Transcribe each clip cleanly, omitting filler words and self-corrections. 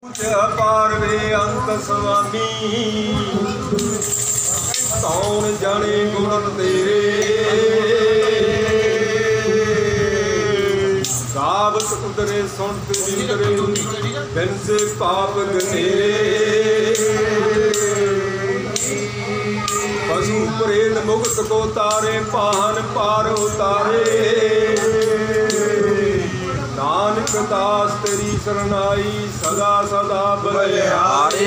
अपार वे अंत स्वामी कौन जाने गुण तेरे गावत उतरे सुनत इंद्रे बिन से पाप गनेरे पशु प्रेत मुक्त को तारे पाहन पार उतारे नानक दास तेरी शरणाई सदा सदा बलिहारे।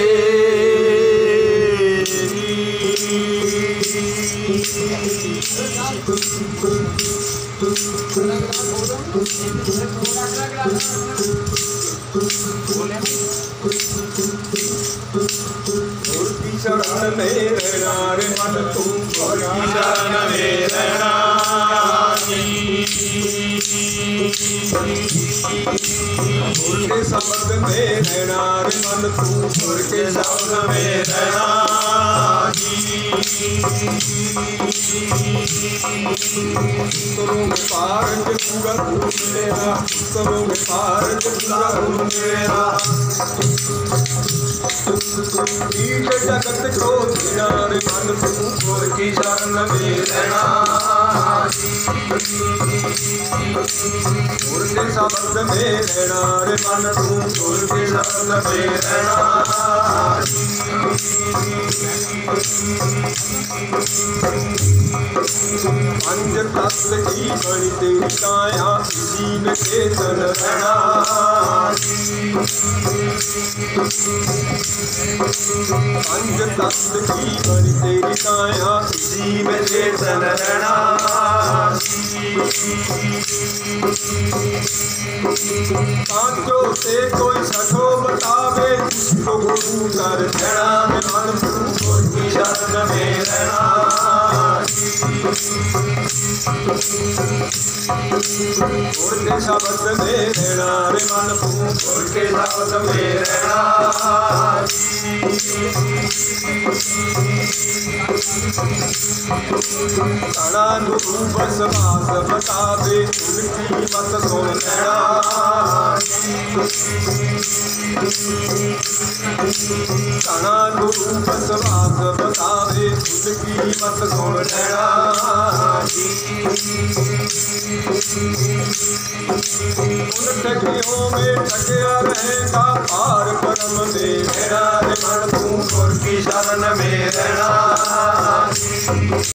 गुर की शरण में रहना रे मन तू गुर की शरण में रहना गुर के शब्द में रहना रे मन तू गुर के शब्द में रहना करोगे पारंज पूरा गुरु मेरा करोगे पारंज पूरा गुरु मेरा ईट जगत को जीना रे मन तू गुर की शरण में रहना गुर के शब्द में रहना रे मन तू गुर के शब्द में रहना पंज तत्व की बड़ी तेरी काया इसी में चेतन रहना पंज तत्व की बड़ी तेरी काया इसी में चेतन रहना पांचों से कोई सठो बतावे तो गुरु कर रहना मन गुरु की शरण में रहना गुर के शब्द में रहना रे मन तू गुर के शब्द में रहना ताना गुरु बस बात बतावे उनकी मत सुन लेना ताना गुरु बस बात बतावे उनकी मत सुन लेना उन ठगियों में ठगिया रहेगा पार परम में रहना रे मन तू गुर की शरण में रहना।